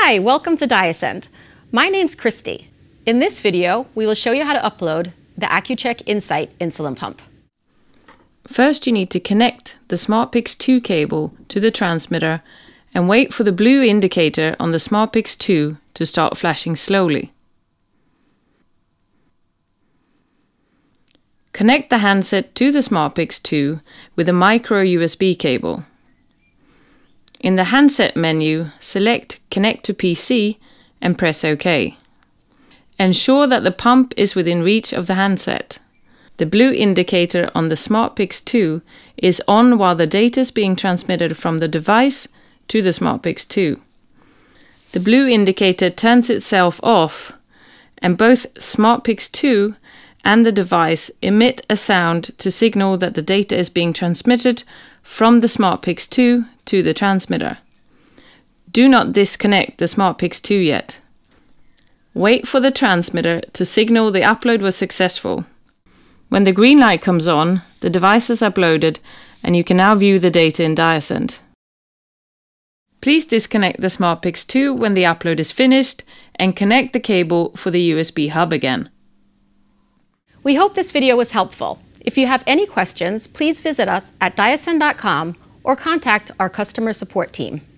Hi, welcome to Diasend. My name's Christy. In this video, we will show you how to upload the Accu-Chek Insight insulin pump. First, you need to connect the SmartPix 2 cable to the transmitter and wait for the blue indicator on the SmartPix 2 to start flashing slowly. Connect the handset to the SmartPix 2 with a micro USB cable. In the handset menu, select Connect to PC and press OK. Ensure that the pump is within reach of the handset. The blue indicator on the SmartPix 2 is on while the data is being transmitted from the device to the SmartPix 2. The blue indicator turns itself off, and both SmartPix 2 and the device emit a sound to signal that the data is being transmitted from the SmartPix 2 to the transmitter. Do not disconnect the SmartPix 2 yet. Wait for the transmitter to signal the upload was successful. When the green light comes on, the device is uploaded and you can now view the data in Diasend. Please disconnect the SmartPix 2 when the upload is finished and connect the cable for the USB hub again. We hope this video was helpful. If you have any questions, please visit us at diasend.com or contact our customer support team.